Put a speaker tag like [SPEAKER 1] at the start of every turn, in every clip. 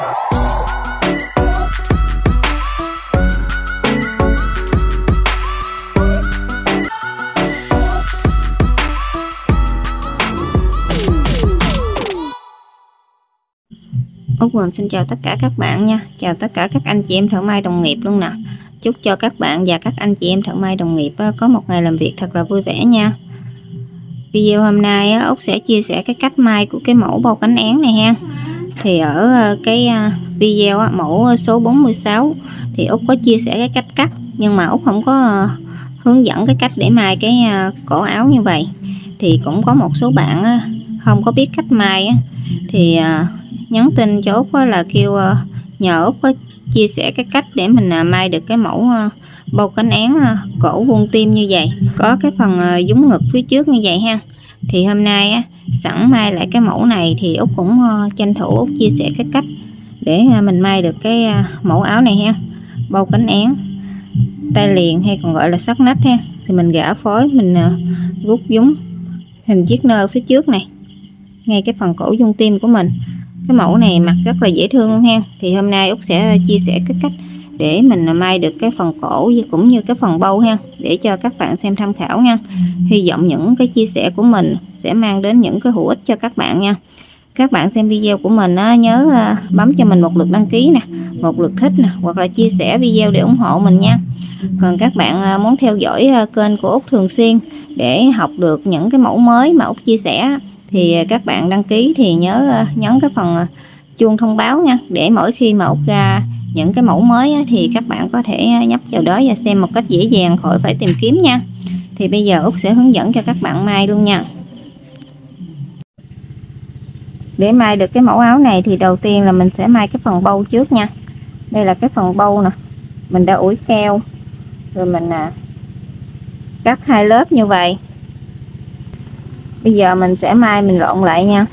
[SPEAKER 1] Út Quỳnh xin chào tất cả các bạn nha. Chào tất cả các anh chị em thợ may đồng nghiệp luôn nè. Chúc cho các bạn và các anh chị em thợ may đồng nghiệp có một ngày làm việc thật là vui vẻ nha. Video hôm nay Út sẽ chia sẻ cái cách may của cái mẫu bow cánh én này ha. Thì ở cái video mẫu số 46 thì Út có chia sẻ cái cách cắt, nhưng mà Út không có hướng dẫn cái cách để may cái cổ áo như vậy. Thì cũng có một số bạn không có biết cách may thì nhắn tin cho Út là kêu nhờ Út chia sẻ cái cách để mình may được cái mẫu bow cánh én cổ vuông tim như vậy, có cái phần dúng ngực phía trước như vậy ha. Thì hôm nay sẵn may lại cái mẫu này thì Út cũng tranh thủ Út chia sẻ cái cách để mình may được cái mẫu áo này ha. Bow cánh én tay liền hay còn gọi là sắt nách ha. Thì mình gã phối, mình rút dúng hình chiếc nơ phía trước này, ngay cái phần cổ vuông tim của mình. Cái mẫu này mặc rất là dễ thương luôn ha. Thì hôm nay Út sẽ chia sẻ cái cách để mình may được cái phần cổ cũng như cái phần bow ha, để cho các bạn xem tham khảo nha. Hy vọng những cái chia sẻ của mình sẽ mang đến những cái hữu ích cho các bạn nha. Các bạn xem video của mình nhớ bấm cho mình một lượt đăng ký nè, một lượt thích nè, hoặc là chia sẻ video để ủng hộ mình nha. Còn các bạn muốn theo dõi kênh của Út thường xuyên để học được những cái mẫu mới mà Út chia sẻ thì các bạn đăng ký thì nhớ nhấn cái phần chuông thông báo nha, để mỗi khi mà Út ra những cái mẫu mới thì các bạn có thể nhấp vào đó và xem một cách dễ dàng, khỏi phải tìm kiếm nha. Thì bây giờ Út sẽ hướng dẫn cho các bạn may luôn nha. Để may được cái mẫu áo này thì đầu tiên là mình sẽ may cái phần bow trước nha. Đây là cái phần bow nè, mình đã ủi keo rồi mình cắt hai lớp như vậy. Bây giờ mình sẽ may, mình lộn lại nha.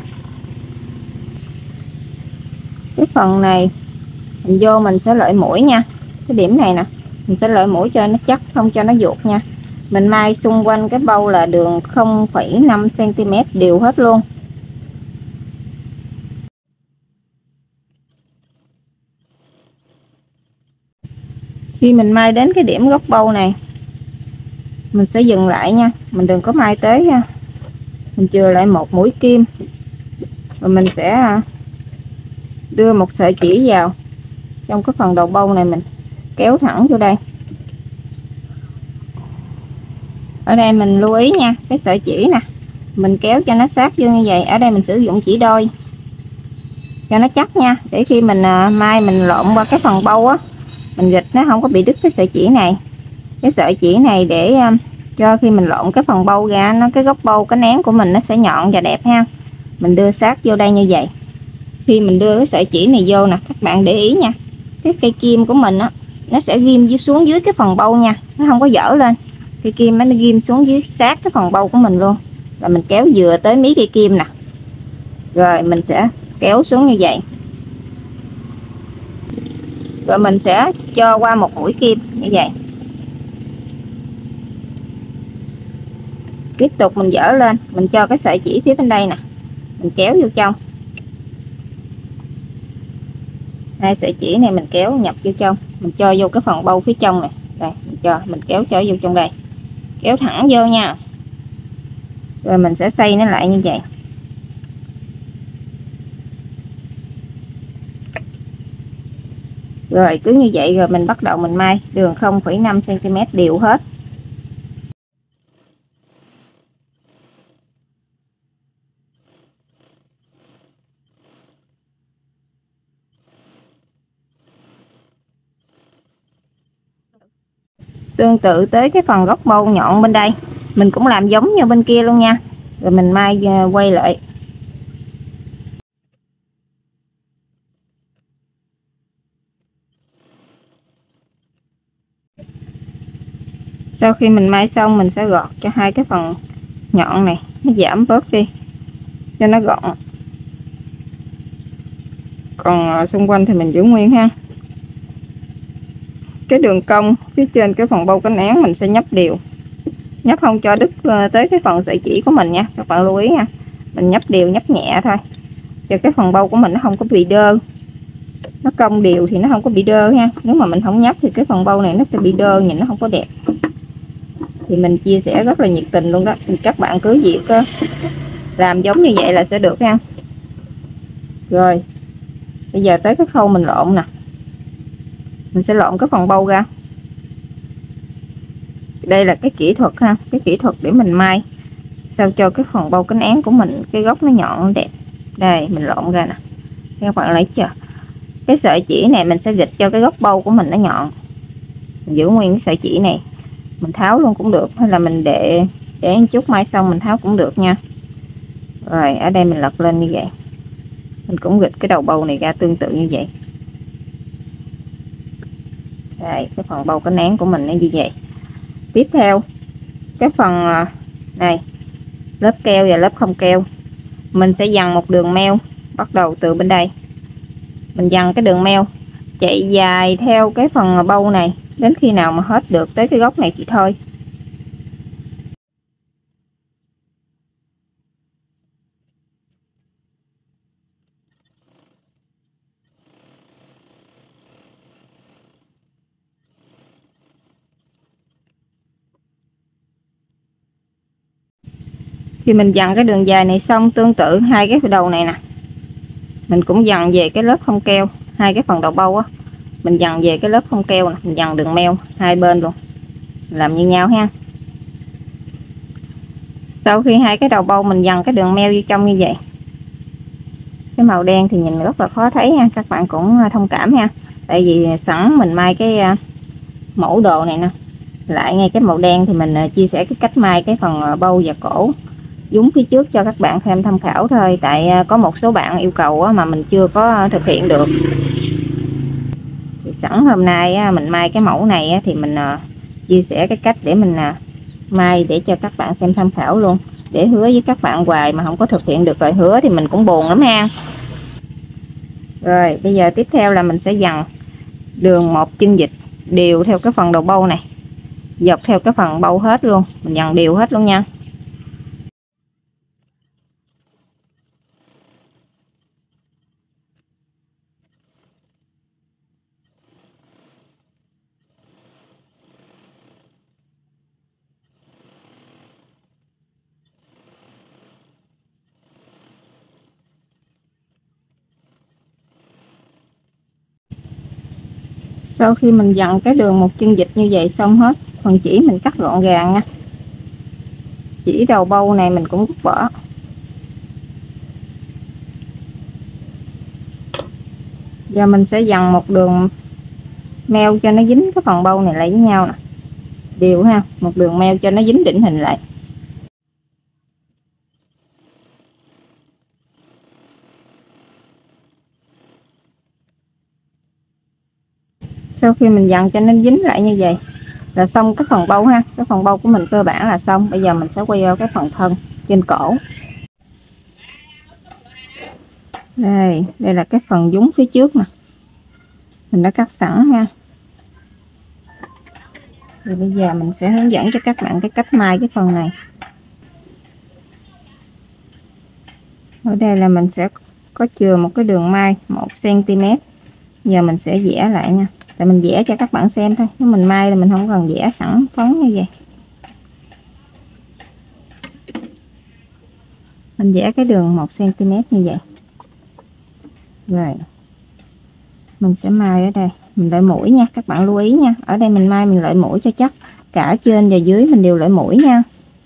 [SPEAKER 1] Cái phần này mình vô mình sẽ lợi mũi nha. Cái điểm này nè, mình sẽ lợi mũi cho nó chắc, không cho nó vuột nha. Mình may xung quanh cái bow là đường 0,5 cm đều hết luôn. Khi mình may đến cái điểm góc bow này, mình sẽ dừng lại nha. Mình đừng có may tới nha. Mình chừa lại một mũi kim, rồi mình sẽ đưa một sợi chỉ vào trong cái phần đầu bow này, mình kéo thẳng vô đây. Ở đây mình lưu ý nha, cái sợi chỉ nè, mình kéo cho nó sát vô như vậy. Ở đây mình sử dụng chỉ đôi cho nó chắc nha, để khi mình may mình lộn qua cái phần bow mình gịch nó không có bị đứt cái sợi chỉ này. Cái sợi chỉ này để cho khi mình lộn cái phần bow ra, nó cái góc bow cái nén của mình nó sẽ nhọn và đẹp ha. Mình đưa sát vô đây như vậy. Khi mình đưa cái sợi chỉ này vô nè, các bạn để ý nha, cái cây kim của mình nó sẽ ghim xuống dưới cái phần bow nha, nó không có dở lên. Cây kim nó ghim xuống dưới sát cái phần bow của mình luôn. Là mình kéo vừa tới mí cây kim nè, rồi mình sẽ kéo xuống như vậy. Rồi mình sẽ cho qua một mũi kim như vậy. Tiếp tục mình dỡ lên, mình cho cái sợi chỉ phía bên đây nè, mình kéo vô trong. Hai sợi chỉ này mình kéo nhập vô trong, mình cho vô cái phần bow phía trong này. Đây, mình kéo cho vô trong đây. Kéo thẳng vô nha. Rồi mình sẽ xoay nó lại như vậy. Rồi cứ như vậy rồi mình bắt đầu mình may đường 0,5 cm đều hết. Tương tự tới cái phần góc bow nhọn bên đây, mình cũng làm giống như bên kia luôn nha. Rồi mình may quay lại. Sau khi mình may xong, mình sẽ gọt cho hai cái phần nhọn này nó giảm bớt đi cho nó gọn. Còn xung quanh thì mình giữ nguyên ha. Cái đường cong phía trên cái phần bow cánh én mình sẽ nhấp đều, nhấp không cho đứt tới cái phần sợi chỉ của mình nha. Các bạn lưu ý nha, mình nhấp đều, nhấp nhẹ thôi cho cái phần bow của mình nó không có bị đơ. nó cong đều thì nó không có bị đơ ha. Nếu mà mình không nhấp thì cái phần bâu này nó sẽ bị đơ, nhìn nó không có đẹp. Thì mình chia sẻ rất là nhiệt tình luôn đó, các bạn cứ việc làm giống như vậy là sẽ được ha. Rồi bây giờ tới cái khâu mình lộn nè. Mình sẽ lộn cái phần bâu ra. Đây là cái kỹ thuật ha, cái kỹ thuật để mình may sao cho cái phần bâu cánh án của mình cái góc nó nhọn nó đẹp. Đây mình lộn ra nè, các bạn lấy chưa? Cái sợi chỉ này mình sẽ gịch cho cái góc bâu của mình nó nhọn. Mình giữ nguyên cái sợi chỉ này, mình tháo luôn cũng được, hay là mình để một chút may xong mình tháo cũng được nha. Rồi ở đây mình lật lên như vậy, mình cũng gịch cái đầu bâu này ra tương tự như vậy. Đây cái phần bâu cánh án của mình nó như vậy. Tiếp theo cái phần này, lớp keo và lớp không keo, mình sẽ dằn một đường meo bắt đầu từ bên đây. Mình dằn cái đường meo chạy dài theo cái phần bâu này đến khi nào mà hết được tới cái góc này chị thôi. Khi mình dằn cái đường dài này xong, tương tự hai cái đầu này nè, mình cũng dằn về cái lớp không keo. Hai cái phần đầu bâu á, mình dằn về cái lớp không keo nè, mình dằn đường meo hai bên luôn, làm như nhau ha. Sau khi hai cái đầu bâu mình dằn cái đường meo vô trong như vậy, cái màu đen thì nhìn rất là khó thấy ha, các bạn cũng thông cảm ha. Tại vì sẵn mình may cái mẫu đồ này nè, lại ngay cái màu đen thì mình chia sẻ cái cách may cái phần bâu và cổ dúng phía trước cho các bạn thêm tham khảo thôi. Tại có một số bạn yêu cầu mà mình chưa có thực hiện được. Thì sẵn hôm nay mình may cái mẫu này thì mình chia sẻ cái cách để mình may để cho các bạn xem tham khảo luôn. Để hứa với các bạn hoài mà không có thực hiện được rồi hứa thì mình cũng buồn lắm ha. Rồi bây giờ tiếp theo là mình sẽ dằn đường một chân vịt đều theo cái phần đầu bâu này, dọc theo cái phần bâu hết luôn, mình dằn đều hết luôn nha. Sau khi mình dặn cái đường một chân vịt như vậy xong hết, phần chỉ mình cắt gọn gàng nha. Chỉ đầu bâu này mình cũng rút bỏ. Giờ mình sẽ dặn một đường meo cho nó dính cái phần bâu này lại với nhau nè, đều ha, một đường meo cho nó dính định hình lại. Sau khi mình dặn cho nó dính lại như vậy là xong cái phần bâu ha. Cái phần bâu của mình cơ bản là xong. Bây giờ mình sẽ quay vào cái phần thân trên cổ. Đây là cái phần dúng phía trước nè, mình đã cắt sẵn ha. Rồi bây giờ mình sẽ hướng dẫn cho các bạn cái cách may cái phần này. Ở đây là mình sẽ có chừa một cái đường may 1 cm. Giờ mình sẽ vẽ lại nha. Tại mình vẽ cho các bạn xem thôi, nếu mình may là mình không cần vẽ sẵn phấn như vậy. Mình vẽ cái đường 1 cm như vậy. Rồi mình sẽ may ở đây, mình lợi mũi nha, các bạn lưu ý nha. Ở đây mình may mình lợi mũi cho chắc, cả trên và dưới mình đều lợi mũi nha.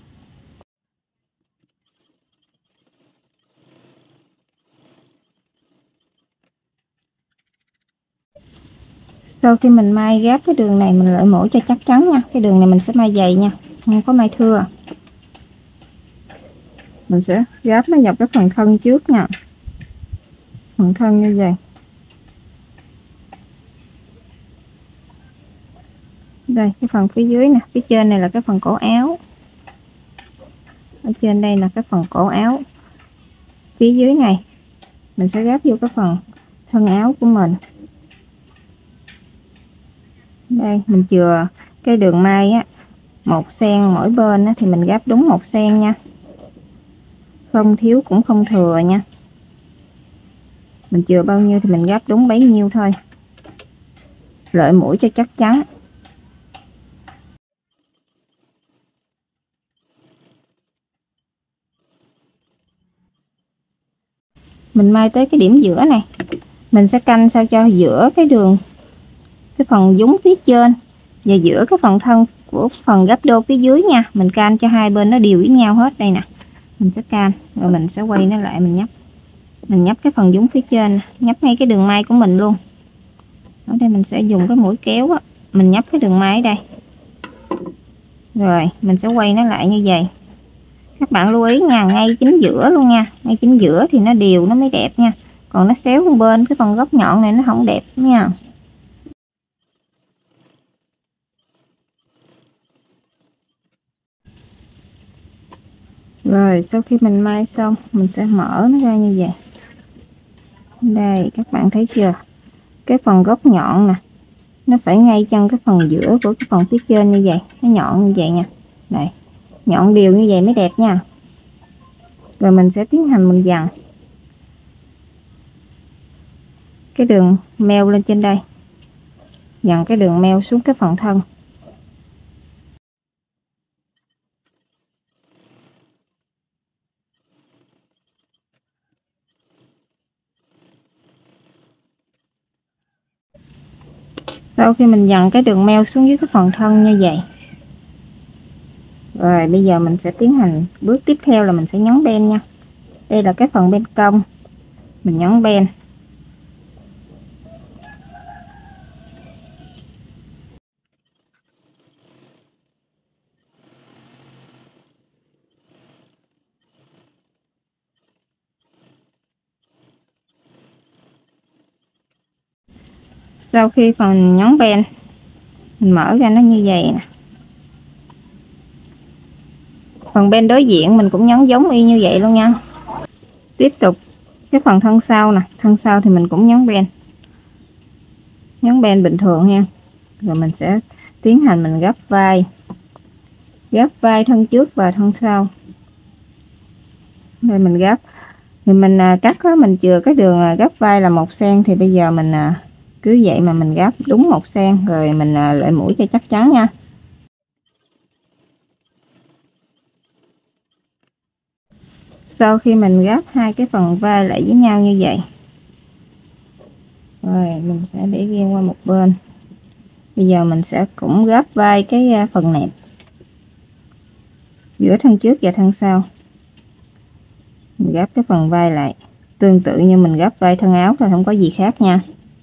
[SPEAKER 1] Sau khi mình may gáp cái đường này mình lợi mũi cho chắc chắn nha. Cái đường này mình sẽ may dày nha, không có may thưa. Mình sẽ gáp nó dọc cái phần thân trước nha, phần thân như vậy. Đây cái phần phía dưới nè, phía trên này là cái phần cổ áo. Ở trên đây là cái phần cổ áo. Phía dưới này mình sẽ gáp vô cái phần thân áo của mình. Đây mình chừa cái đường may á 1 cm mỗi bên á, thì mình gáp đúng 1 cm nha, không thiếu cũng không thừa nha. Mình chừa bao nhiêu thì mình gấp đúng bấy nhiêu thôi, lợi mũi cho chắc chắn. Mình may tới cái điểm giữa này, mình sẽ canh sao cho giữa cái đường, cái phần dúng phía trên và giữa cái phần thân của phần gấp đôi phía dưới nha. Mình canh cho hai bên nó đều với nhau hết. Đây nè, mình sẽ canh rồi mình sẽ quay nó lại, mình nhấp cái phần dúng phía trên, nhấp ngay cái đường may của mình luôn. Ở đây mình sẽ dùng cái mũi kéo á, mình nhấp cái đường may ở đây, rồi mình sẽ quay nó lại như vậy. Các bạn lưu ý nha, ngay chính giữa luôn nha, ngay chính giữa thì nó đều nó mới đẹp nha, còn nó xéo bên cái phần góc nhọn này nó không đẹp nha. Rồi sau khi mình may xong, mình sẽ mở nó ra như vậy. Đây các bạn thấy chưa, cái phần góc nhọn nè, nó phải ngay chân cái phần giữa của cái phần phía trên như vậy, nó nhọn như vậy nha. Đây, nhọn đều như vậy mới đẹp nha. Rồi mình sẽ tiến hành mình dằn cái đường meo lên trên đây, dằn cái đường meo xuống cái phần thân. Sau khi mình dằn cái đường meo xuống dưới cái phần thân như vậy, rồi bây giờ mình sẽ tiến hành bước tiếp theo là mình sẽ nhấn ben nha. Đây là cái phần bên cong, mình nhấn ben. Sau khi phần nhấn ben, mình mở ra nó như vậy nè. Phần bên đối diện mình cũng nhấn giống y như vậy luôn nha. Tiếp tục cái phần thân sau nè, thân sau thì mình cũng nhấn ben bình thường nha. Rồi mình sẽ tiến hành mình gấp vai thân trước và thân sau. Đây mình gấp thì mình cắt đó, mình chừa cái đường gấp vai là 1 cm, thì bây giờ mình cứ vậy mà mình gấp đúng 1 cm, rồi mình lại mũi cho chắc chắn nha. Sau khi mình gấp hai cái phần vai lại với nhau như vậy, rồi mình sẽ để riêng qua một bên. Bây giờ mình sẽ cũng gấp vai cái phần nẹp giữa thân trước và thân sau. Mình gấp cái phần vai lại tương tự như mình gấp vai thân áo thôi, không có gì khác nha.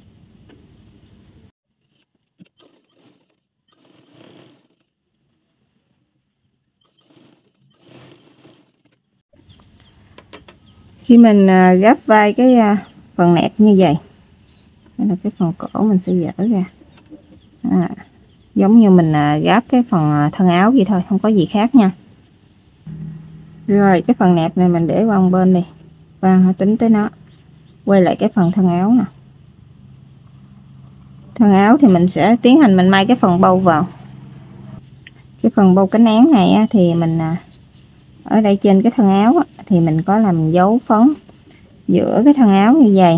[SPEAKER 1] Khi mình gấp vai cái phần nẹp như vậy, đây là cái phần cổ mình sẽ dỡ ra, giống như mình gấp cái phần thân áo vậy thôi, không có gì khác nha. Rồi cái phần nẹp này mình để qua một bên đi, và tính tới nó. Quay lại cái phần thân áo nè. Thân áo thì mình sẽ tiến hành mình may cái phần bâu vào. Cái phần bâu cánh án này thì mình ở đây trên cái thân áo thì mình có làm dấu phấn giữa cái thân áo như vậy,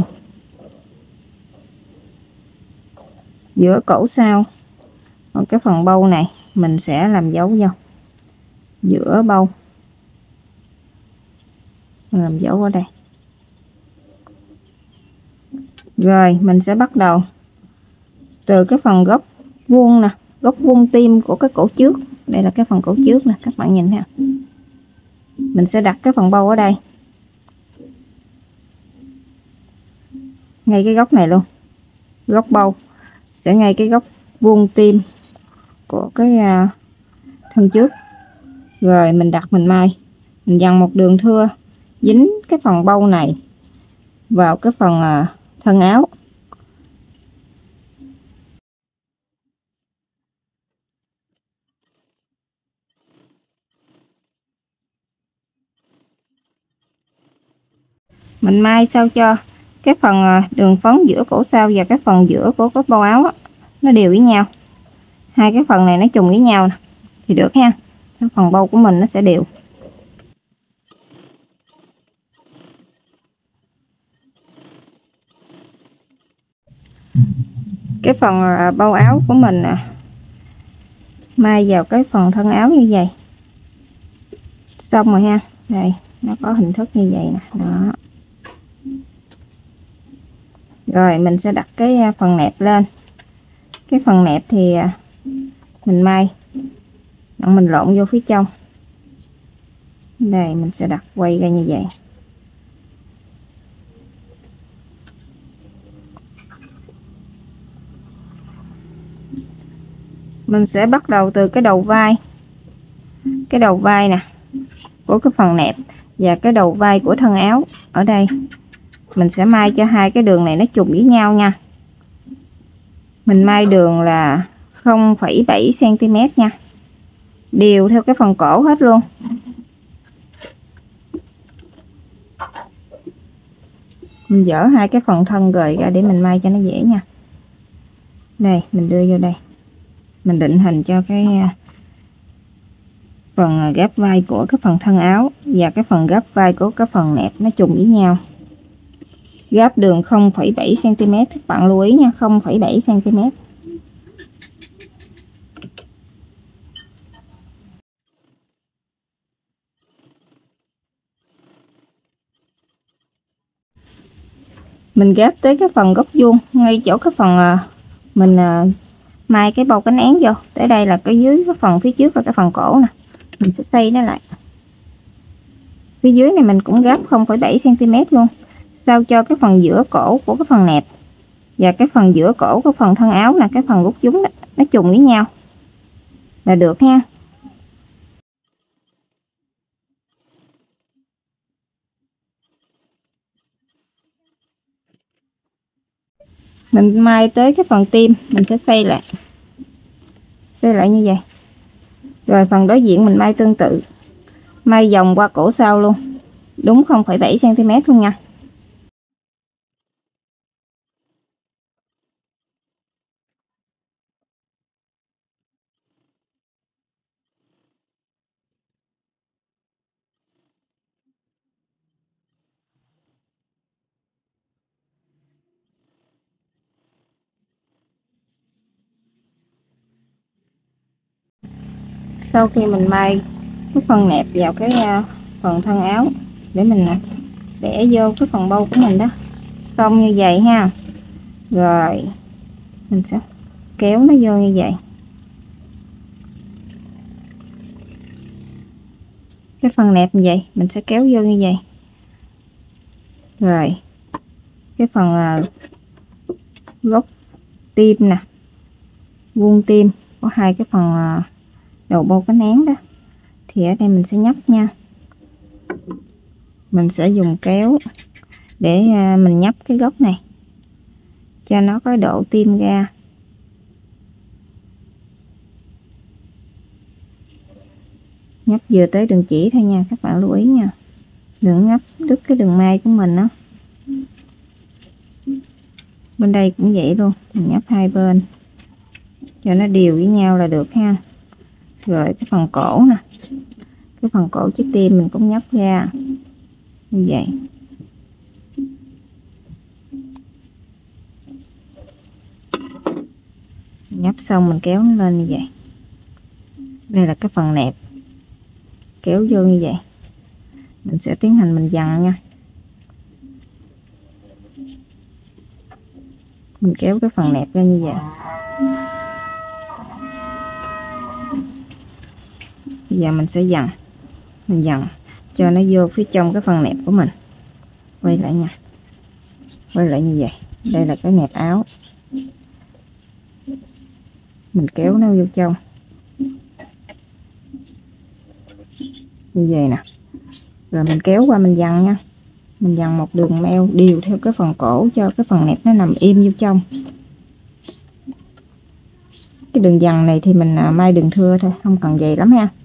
[SPEAKER 1] giữa cổ sau. Còn cái phần bâu này mình sẽ làm dấu vô giữa bâu, mình làm dấu ở đây. Rồi mình sẽ bắt đầu từ cái phần góc vuông nè, góc vuông tim của cái cổ trước. Đây là cái phần cổ trước nè, các bạn nhìn ha. Mình sẽ đặt cái phần bâu ở đây, ngay cái góc này luôn. Góc bâu sẽ ngay cái góc vuông tim của cái thân trước. Rồi mình đặt mình may, mình dằn một đường thưa dính cái phần bâu này vào cái phần thân áo. Mình may sao cho cái phần đường phấn giữa cổ sau và cái phần giữa của cái bâu áo nó đều với nhau. Hai cái phần này nó trùng với nhau nè, thì được ha. Cái phần bâu của mình nó sẽ đều. Cái phần bao áo của mình may vào cái phần thân áo như vậy. Xong rồi ha. Đây, nó có hình thức như vậy nè. Đó. Rồi mình sẽ đặt cái phần nẹp lên. Cái phần nẹp thì mình may, mình lộn vô phía trong. Đây mình sẽ đặt quay ra như vậy. Mình sẽ bắt đầu từ cái đầu vai. Cái đầu vai nè của cái phần nẹp và cái đầu vai của thân áo ở đây. Mình sẽ may cho hai cái đường này nó trùng với nhau nha. Mình may đường là 0,7 cm nha. Đều theo cái phần cổ hết luôn. Mình dỡ hai cái phần thân gời ra để mình may cho nó dễ nha. Đây, mình đưa vô đây. Mình định hình cho cái phần gáp vai của cái phần thân áo và cái phần gáp vai của cái phần nẹp nó trùng với nhau. Gáp đường 0,7 cm, các bạn lưu ý nha, 0,7 cm. Mình gáp tới cái phần góc vuông ngay chỗ cái phần mình may cái bầu cánh én vô. Tới đây là cái dưới cái phần phía trước là cái phần cổ nè. Mình sẽ xây nó lại. Phía dưới này mình cũng gáp 0,7 cm luôn. Sao cho cái phần giữa cổ của cái phần nẹp và cái phần giữa cổ của phần thân áo là cái phần rút chúng đó, nó trùng với nhau là được ha. Mình may tới cái phần tim mình sẽ xây lại như vậy. Rồi phần đối diện mình may tương tự, may vòng qua cổ sau luôn, đúng 0,7 cm luôn nha. Sau khi mình may cái phần nẹp vào cái phần thân áo để mình để vô cái phần bâu của mình đó, xong như vậy ha. Rồi mình sẽ kéo nó vô như vậy. Cái phần nẹp như vậy mình sẽ kéo vô như vậy. Rồi cái phần gốc tim nè, vuông tim có hai cái phần đầu bâu cánh én đó, thì ở đây mình sẽ nhấp nha. Mình sẽ dùng kéo để mình nhấp cái gốc này cho nó có độ tim ra. Nhấp vừa tới đường chỉ thôi nha, các bạn lưu ý nha, đừng nhấp đứt cái đường may của mình đó. Bên đây cũng vậy luôn, mình nhấp hai bên cho nó đều với nhau là được ha. Rồi cái phần cổ nè, cái phần cổ chiếc tim mình cũng nhấp ra như vậy. Nhấp xong mình kéo nó lên như vậy. Đây là cái phần nẹp, kéo vô như vậy. Mình sẽ tiến hành mình dằn nha. Mình kéo cái phần nẹp ra như vậy. Bây giờ mình sẽ dằn, mình dằn cho nó vô phía trong cái phần nẹp của mình. Quay lại nha, quay lại như vậy. Đây là cái nẹp áo, mình kéo nó vô trong như vậy nè. Rồi mình kéo qua mình dằn nha. Mình dằn một đường meo đều theo cái phần cổ cho cái phần nẹp nó nằm im vô trong. Cái đường dằn này thì mình may đường thưa thôi, không cần dày lắm ha.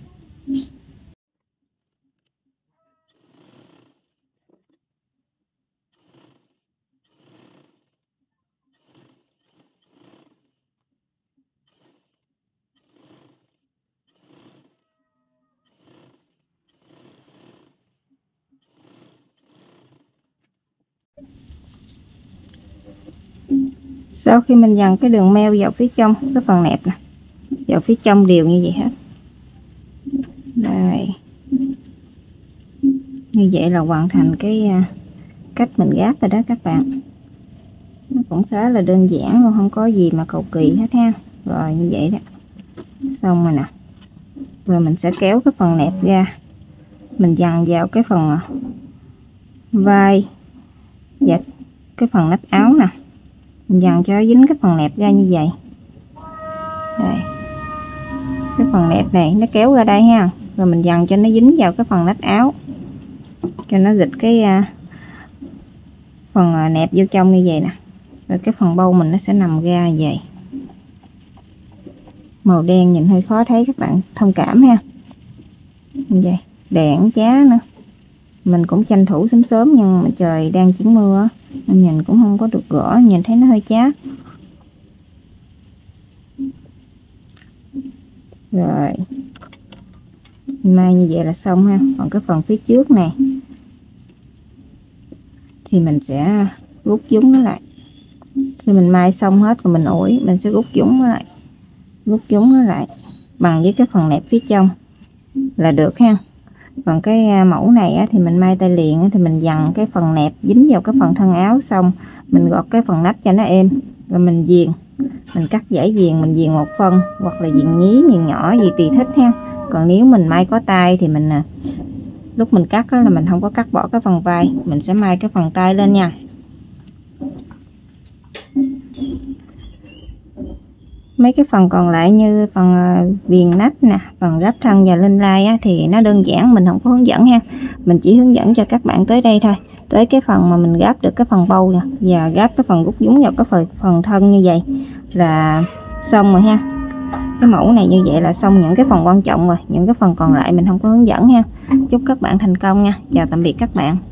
[SPEAKER 1] Sau khi mình dằn cái đường meo vào phía trong cái phần nẹp nè, vào phía trong đều như vậy hết. Đây, như vậy là hoàn thành cái cách mình gáp rồi đó các bạn. Nó cũng khá là đơn giản luôn, không có gì mà cầu kỳ hết ha. Rồi như vậy đó, xong rồi nè. Rồi mình sẽ kéo cái phần nẹp ra, mình dằn vào cái phần vai và cái phần nách áo nè, mình dằn cho dính cái phần nẹp ra như vậy. Đây, cái phần nẹp này nó kéo ra đây ha, rồi mình dằn cho nó dính vào cái phần nách áo, cho nó gịch cái phần nẹp vô trong như vậy nè. Rồi cái phần bâu mình nó sẽ nằm ra như vậy. Màu đen nhìn hơi khó thấy, các bạn thông cảm ha. Như vậy đèn chá nữa, mình cũng tranh thủ sớm sớm nhưng mà trời đang chuyển mưa nên nhìn cũng không có được rõ, nhìn thấy nó hơi chá. Rồi may như vậy là xong ha. Còn cái phần phía trước này thì mình sẽ rút dúng nó lại. Khi mình may xong hết rồi mình ủi, mình sẽ rút dúng nó lại, rút dúng nó lại bằng với cái phần nẹp phía trong là được ha. Còn cái mẫu này á, thì mình may tay liền á, thì mình dằn cái phần nẹp dính vào cái phần thân áo, xong mình gọt cái phần nách cho nó êm, rồi mình viền, mình cắt dải viền, mình viền một phân hoặc là viền nhí, viền nhỏ gì tùy thích ha. Còn nếu mình may có tay thì mình lúc mình cắt á, là mình không có cắt bỏ cái phần vai, mình sẽ may cái phần tay lên nha. Mấy cái phần còn lại như phần viền nách nè, phần gấp thân và lên lai á, thì nó đơn giản, mình không có hướng dẫn ha. Mình chỉ hướng dẫn cho các bạn tới đây thôi, tới cái phần mà mình gáp được cái phần bâu nè, và gáp cái phần rút dúng vào cái phần thân như vậy là xong rồi ha. Cái mẫu này như vậy là xong những cái phần quan trọng rồi, những cái phần còn lại mình không có hướng dẫn ha. Chúc các bạn thành công nha. Chào tạm biệt các bạn.